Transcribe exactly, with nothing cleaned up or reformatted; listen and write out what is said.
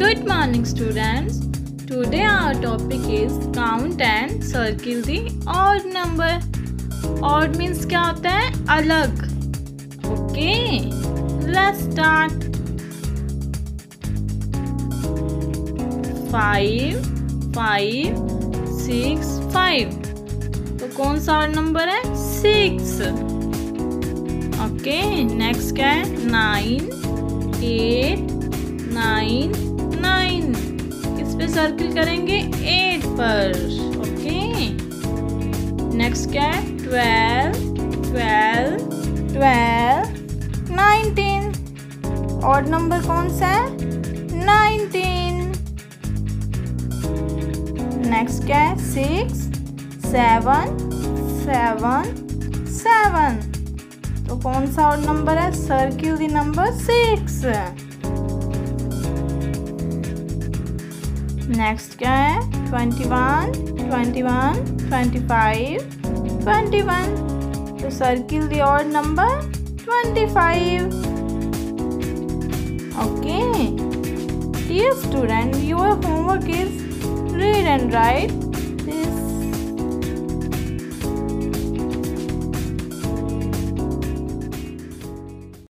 Good morning, students. Today our topic is count and circle the odd number. Odd means क्या होता है? अलग. Okay, let's start. Five, five, six, five. तो कौन सा odd number है? Six. Okay, next क्या है? Nine, eight, nine nine. किस पे सर्किल करेंगे? एट पर. ओके. नेक्स्ट क्या है? Twelve twelve twelve nineteen. Odd number कौन सा है? नाइनटीन. नेक्स्ट क्या है? Six seven seven seven. तो कौन सा ऑड नंबर है? Circle the number six. Next क्या है? Twenty one twenty one twenty five twenty one. तो circle the odd number twenty five. Okay. Dear student, your homework is read and write